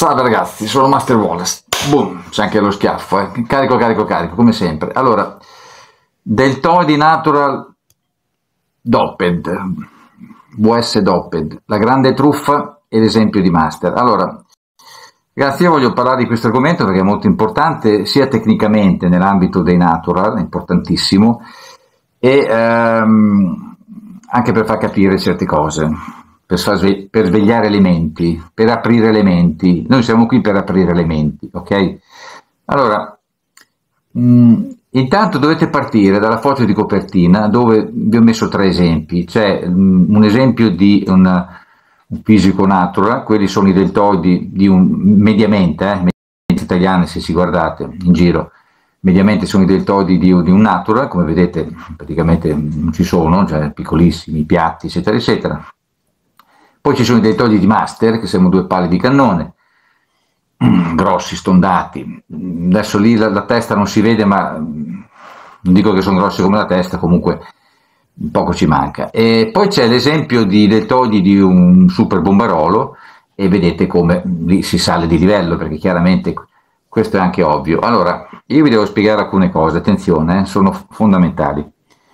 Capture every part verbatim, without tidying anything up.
Salve ragazzi, sono Master Wallace. Boom, c'è anche lo schiaffo, eh. Carico, carico, carico, come sempre. Allora, Deltoidi Natural Doped, V S Doped, la grande truffa e l'esempio di Master. Allora, ragazzi, io voglio parlare di questo argomento perché è molto importante, sia tecnicamente nell'ambito dei natural, è importantissimo, e ehm, anche per far capire certe cose. Per, sve per svegliare le menti, per aprire le menti. Noi siamo qui per aprire le menti, ok? Allora, mh, intanto dovete partire dalla foto di copertina dove vi ho messo tre esempi. C'è mh, un esempio di una, un fisico natural, quelli sono i deltoidi di un, mediamente, eh, mediamente italiane se si guardate in giro, mediamente sono i deltoidi di, di un natural, come vedete praticamente non ci sono, cioè piccolissimi, piatti, eccetera, eccetera. Poi ci sono i deltoidi di Master, che sono due pali di cannone, grossi, stondati. Adesso lì la, la testa non si vede, ma non dico che sono grossi come la testa, comunque poco ci manca. E poi c'è l'esempio di deltoidi di un super bombarolo, e vedete come lì si sale di livello, perché chiaramente questo è anche ovvio. Allora, io vi devo spiegare alcune cose, attenzione, eh, sono fondamentali.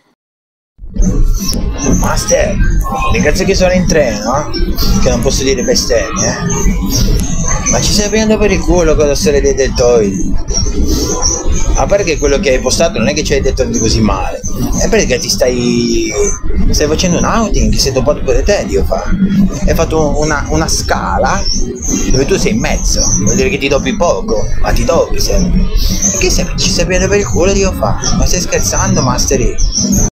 Master, ringrazio che sono in treno, che non posso dire bestemmie, eh? Ma ci stai prendendo per il culo con la storia dei deltoidi? A parte che quello che hai postato non è che ci hai detto così male, è perché ti stai stai facendo un outing che sei dopato pure te, Dio fa. Hai fatto una, una scala dove tu sei in mezzo, vuol dire che ti dopi poco, ma ti dopi sempre. E che sempre ci stai prendendo per il culo, Dio fa? Ma stai scherzando, Master?